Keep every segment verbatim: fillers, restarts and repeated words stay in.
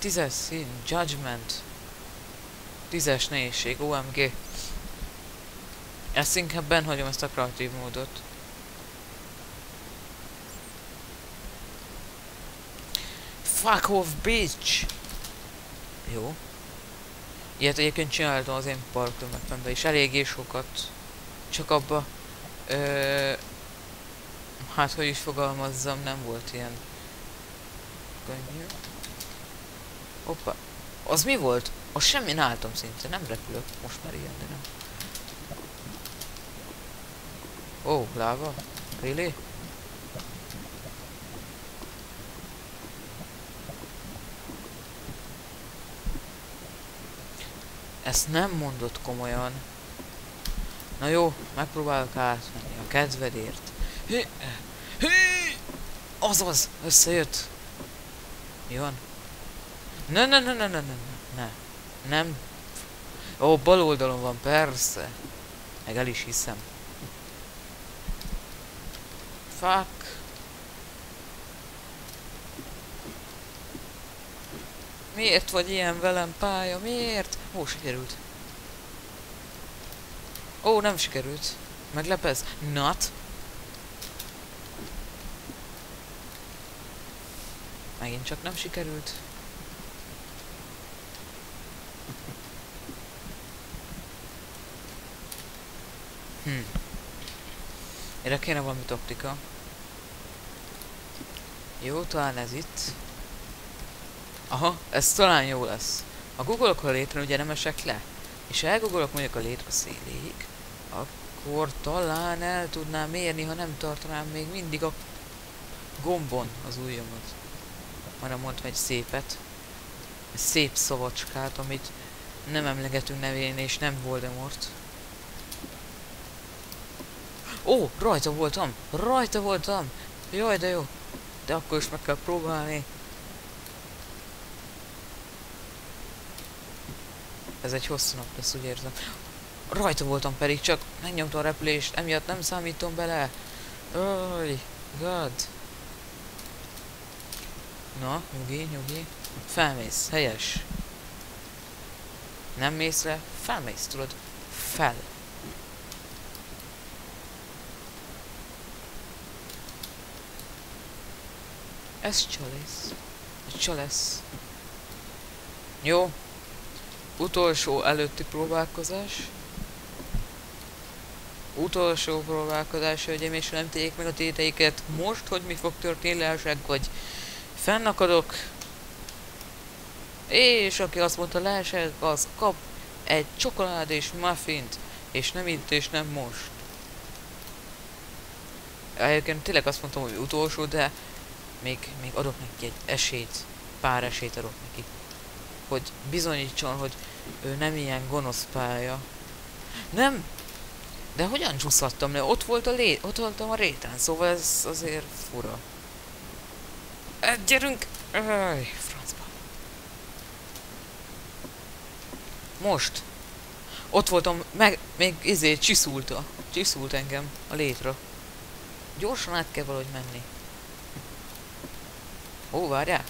tízes szín, Judgment. tízes nehézség, o em gé. Ezt inkább benn hagyom, ezt a kreatív módot. Fuck off, bitch! Jó. Ilyet egyébként csináltam az én parktömegben is eléggé sokat. Csak abba... Ö, hát, hogy is fogalmazzam, nem volt ilyen... könnyű. Hoppa. Az mi volt? Az semmi álltam szinte, nem repülök. Most már ilyen, de nem. Ó, oh, láva? Really? Ezt nem mondod komolyan. Na jó, megpróbálok átmenni a kedvedért. Hé! Hé! Azaz! Összejött! Mi van? Ne, ne, ne, ne, ne, ne, ne. Nem. Ó, bal oldalon van, persze. Meg el is hiszem. Fuck. Miért vagy ilyen velem, pálya? Miért? Ó, sikerült. Ó, nem sikerült. Meglepez? Not. Megint csak nem sikerült. Hm. Erre kéne valami taktika. Jó, talán ez itt. Aha, ez talán jó lesz. Ha googolok a létre, ugye nem esek le. És ha elgoogolok mondjuk a létre széléig, akkor talán el tudnám mérni, ha nem tartanám még mindig a gombon az ujjamat. Hanem mondtam egy szépet. Egy szép szavacskát, amit nem emlegetünk nevén, és nem Voldemort. Ó, rajta voltam! Rajta voltam! Jaj, de jó! De akkor is meg kell próbálni. Ez egy hosszú nap lesz, úgy érzem. Rajta voltam pedig, csak megnyomtam a repülést, emiatt nem számítom bele. Öj, god. Na, nyugi, nyugi. Felmész, helyes. Nem mész le, felmész, tudod. Fel. Ez csalész. Ez csalesz. Jó. Utolsó előtti próbálkozás. Utolsó próbálkozás, hölgyeim, és nem tegyék meg a téteiket most, hogy mi fog történni, leesek, vagy fennakadok. És aki azt mondta leesek, az kap egy csokolád és muffint, és nem itt, és nem most. Egyébként tényleg azt mondtam, hogy utolsó, de még, még adok neki egy esélyt, pár esélyt adok neki. Hogy bizonyítson, hogy ő nem ilyen gonosz pálya. Nem! De hogyan csúszhattam le? Ott volt a lé... ott voltam a réten, szóval ez azért fura. E, gyerünk! Öj, francba. Most! Ott voltam, meg... még izé, csiszulta. Csiszult engem a létre. Gyorsan át kell valahogy menni. Ó, várjál!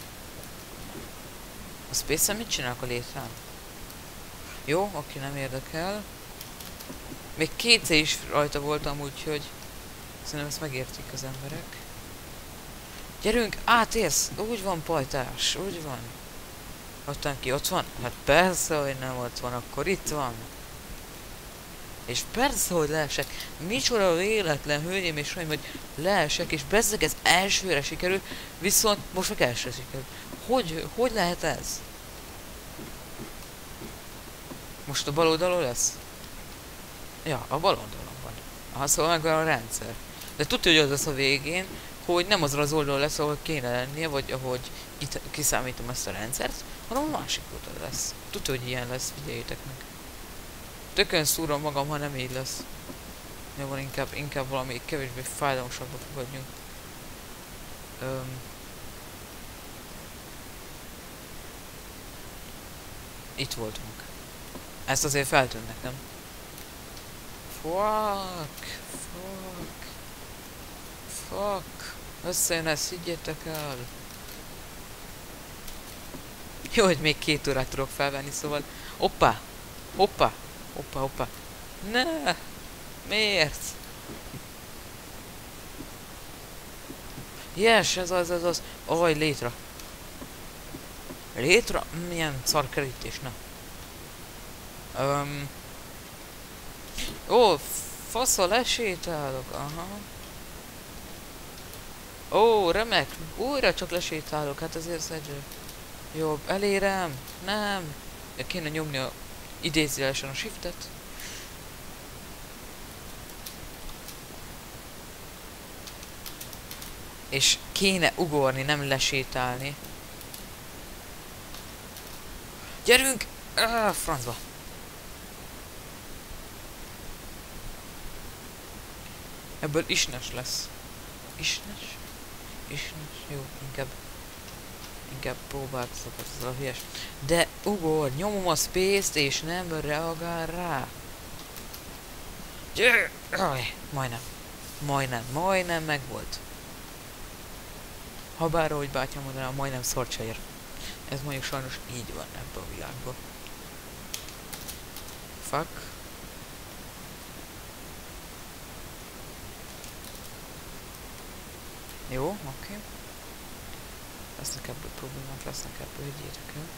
A Space-en mit csinálok a létrán? Jó, aki nem érdekel. Még kétszer is rajta voltam, úgyhogy szerintem ezt megértik az emberek. Gyerünk, átérsz! Úgy van, pajtás, úgy van. Aztán ki ott van? Hát persze, hogy nem ott van, akkor itt van. És persze, hogy leesek. Micsoda véletlen, hölgyeim és uraim, hogy leesek, és bezzeg ez elsőre sikerül, viszont most meg elsőre sikerül. Hogy, hogy lehet ez? Most a bal oldalon lesz? Ja, a bal oldalon van. Aha, szóval megvan a rendszer. De tudja, hogy az lesz a végén, hogy nem azon az oldalon lesz, ahol kéne lennie, vagy ahogy itt kiszámítom ezt a rendszert, hanem a másik oldal lesz. Tudja, hogy ilyen lesz, figyeljétek meg. Tökön szúrom magam, ha nem így lesz. Jó van, inkább, inkább valami kevésbé fájdalmasabba fogadjunk. Öm. Itt voltunk. Ezt azért feltűnt nekem. Fuck! Fuck! Fuck! Összejön ez, higgyétek el! Jó, hogy még két órát tudok felvenni, szóval... Hoppá! Hoppá! Hoppá, hoppá! Ne! Miért? Yes, ez az, ez az. Aj, létra. Létra? Milyen szarkerítés, na. Um, ó, faszal lesétálok, aha. Ó, remek, újra csak lesétálok, hát azért szedő. Jobb, elérem, nem. Kéne nyomni a idézőjelesen a shiftet. És kéne ugorni, nem lesétálni. Gyerünk! Ah, francba! Ebből isnes lesz. Isnes? Isnes? Jó, inkább... Inkább próbálkozok ezzel a hülyes. De ugor, nyomom a space-t és nem reagál rá. Gyere! Aj, majdnem. Majdnem, majdnem megvolt. Habár, ahogy bátyám mondaná, majdnem szart se ér. Ez mondjuk sajnos így van ebben a világban. Fuck. Jó, oké. Okay. Lesznek ebből problémák, lesznek ebből, higgyétek el.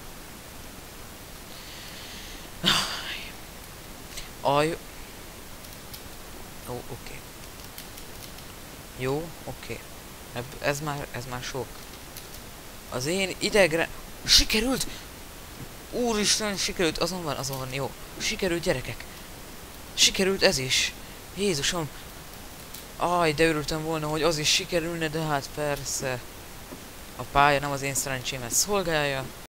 Aj. Ó, oké. Okay. Jó, oké. Okay. Ez már, ez már sok. Az én idegre... Sikerült! Úristen, sikerült, azon van, azon van, jó. Sikerült, gyerekek. Sikerült ez is. Jézusom. Aj, de örültem volna, hogy az is sikerülne, de hát persze. A pálya nem az én szerencsémet szolgálja.